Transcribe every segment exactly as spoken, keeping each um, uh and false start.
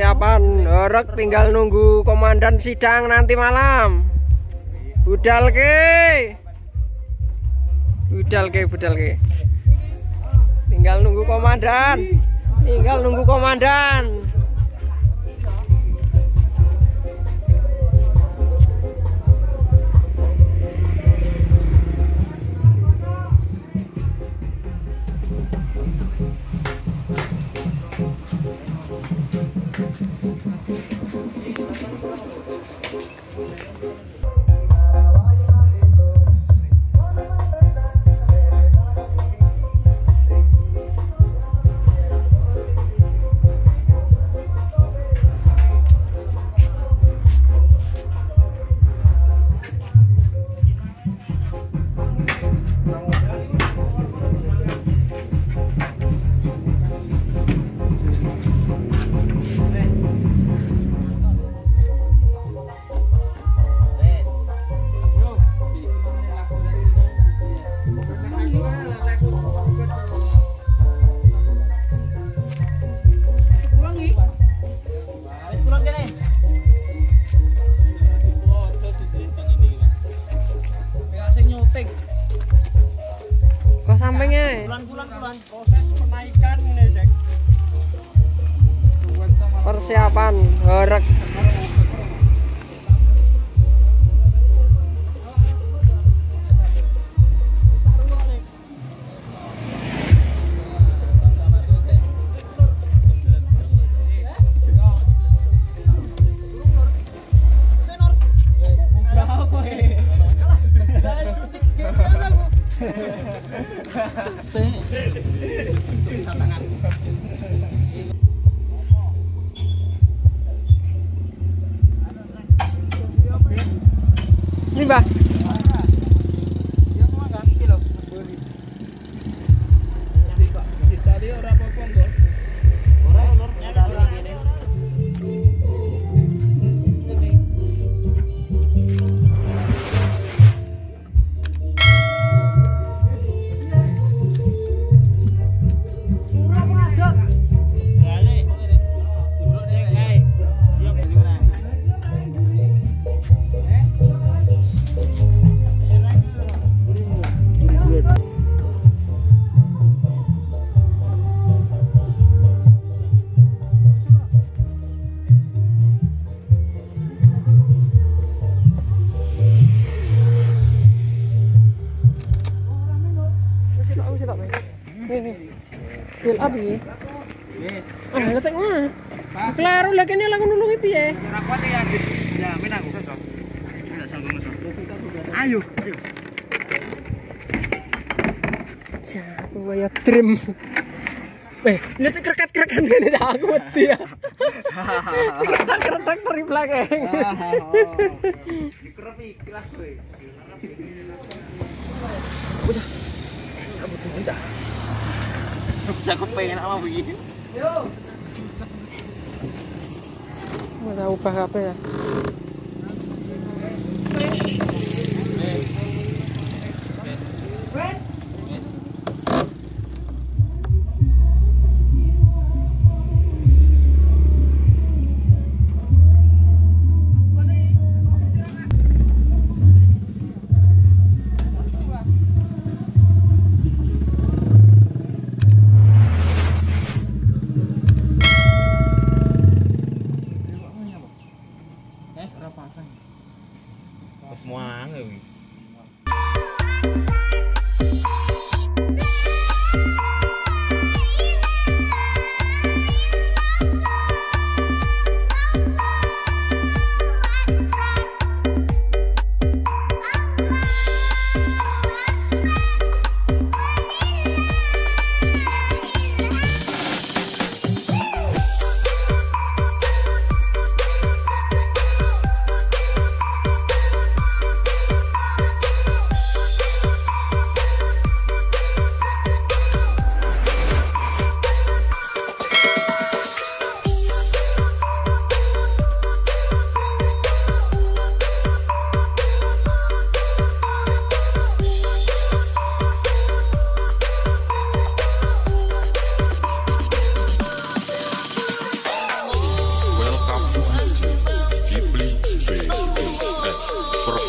Persiapan horeg tinggal nunggu komandan sidang nanti malam. Budal ke. Budal ke, budal ke. Tinggal nunggu komandan. Tinggal nunggu komandan. Kok sampingnya? Bulan-bulan proses penaikan ini, Jack. Persiapan horeg. Ini Mbah. Bil abi. Ah, letek mah. Klaro lah kene lah nulungi piye? Ora kuat ya, jamin aku kok. Enggak sanggup masuk. Ayo, ayo. Jago kaya trim. Eh, lihat kerkat-kerkat ini aku wedi ya. Kerkat-kerkat dari belakang. Dikerep iki lah kowe. Bocah. Sabut bocah. Bisa kepengen sama begini. Yo. Mau ubah apa ya?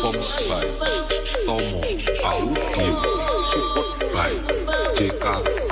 Performed by Tomo Audio. Support by J K